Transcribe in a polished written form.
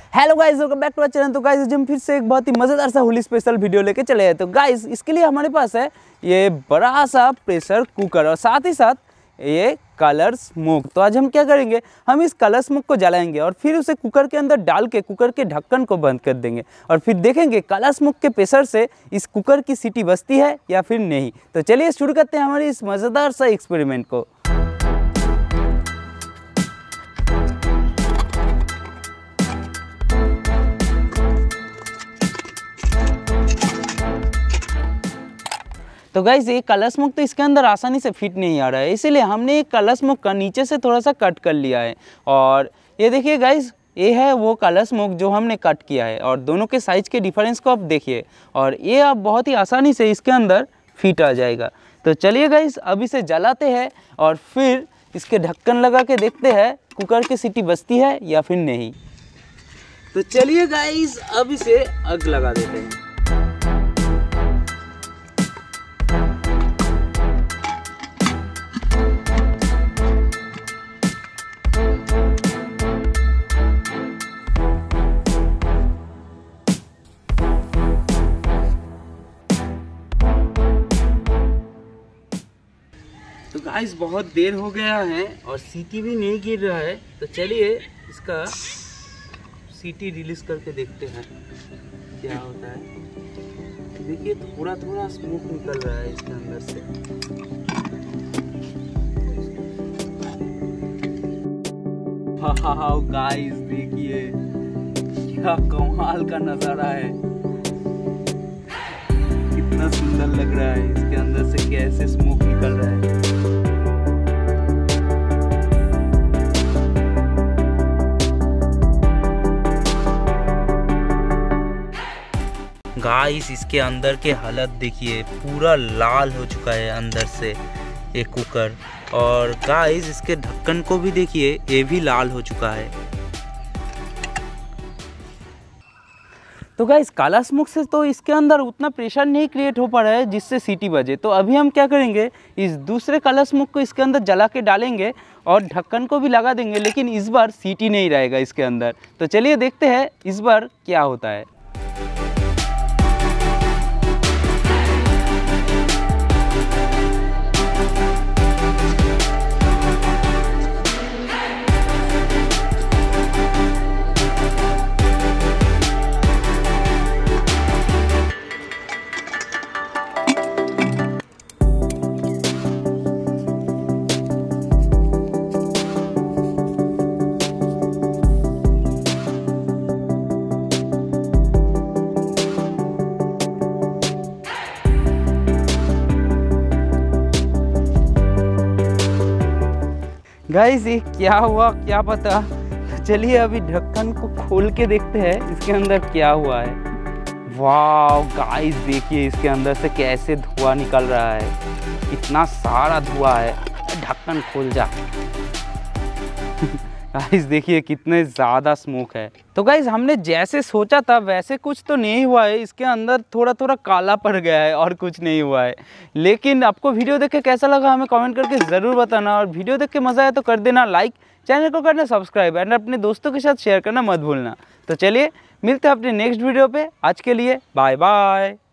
Hello guys, welcome back to our channel. तो guys आज हम फिर से एक बहुत ही मज़ेदार सा होली स्पेशल वीडियो लेके चले हैं। तो गाइस इसके लिए हमारे पास है ये बड़ा सा प्रेशर कुकर और साथ ही साथ ये कलर स्मोक। तो आज हम क्या करेंगे, हम इस कलर स्मोक को जलाएंगे और फिर उसे कुकर के अंदर डाल के कुकर के ढक्कन को बंद कर देंगे और फिर देखेंगे कलर स्मोक के प्रेशर से इस कुकर की सीटी बजती है या फिर नहीं। तो चलिए शुरू करते हैं हमारे इस मज़ेदार सा एक्सपेरिमेंट को। तो गाइस ये कलर स्मोक तो इसके अंदर आसानी से फिट नहीं आ रहा है, इसीलिए हमने ये कलर स्मोक का नीचे से थोड़ा सा कट कर लिया है। और ये देखिए गाइस, ये है वो कलर स्मोक जो हमने कट किया है और दोनों के साइज़ के डिफरेंस को आप देखिए और ये आप बहुत ही आसानी से इसके अंदर फिट आ जाएगा। तो चलिए गाइस अब इसे जलाते हैं और फिर इसके ढक्कन लगा के देखते हैं कुकर की सीटी बजती है या फिर नहीं। तो चलिए गाइस अब इसे आग लगा देते हैं। तो गाइस बहुत देर हो गया है और सीटी भी नहीं गिर रहा है। तो चलिए इसका सीटी रिलीज करके देखते हैं क्या होता है। देखिए थोड़ा थोड़ा स्मोक निकल रहा है इसके अंदर से। हाँ गाइस देखिए क्या कमाल का नज़ारा है, कितना सुंदर लग रहा है। इसके अंदर से कैसे स्मोक निकल रहा है। गाइस इसके अंदर के हालत देखिए, पूरा लाल हो चुका है अंदर से ये कुकर। और गाइस इसके ढक्कन को भी देखिए, ये भी लाल हो चुका है। तो गाइस काला स्मोक से तो इसके अंदर उतना प्रेशर नहीं क्रिएट हो पा रहा है जिससे सीटी बजे। तो अभी हम क्या करेंगे, इस दूसरे काला स्मोक को इसके अंदर जला के डालेंगे और ढक्कन को भी लगा देंगे, लेकिन इस बार सीटी नहीं रहेगा इसके अंदर। तो चलिए देखते हैं इस बार क्या होता है। गाइस ये क्या हुआ क्या पता। तो चलिए अभी ढक्कन को खोल के देखते हैं इसके अंदर क्या हुआ है। वाह गाइस देखिए इसके अंदर से कैसे धुआं निकल रहा है, इतना सारा धुआं है। ढक्कन खोल जा। गाइस देखिए कितने ज़्यादा स्मोक है। तो गाइस हमने जैसे सोचा था वैसे कुछ तो नहीं हुआ है, इसके अंदर थोड़ा थोड़ा काला पड़ गया है और कुछ नहीं हुआ है। लेकिन आपको वीडियो देख के कैसा लगा हमें कमेंट करके ज़रूर बताना और वीडियो देख के मज़ा आया तो कर देना लाइक, चैनल को करना सब्सक्राइब एंड अपने दोस्तों के साथ शेयर करना मत भूलना। तो चलिए मिलते हैं अपने नेक्स्ट वीडियो पे। आज के लिए बाय बाय।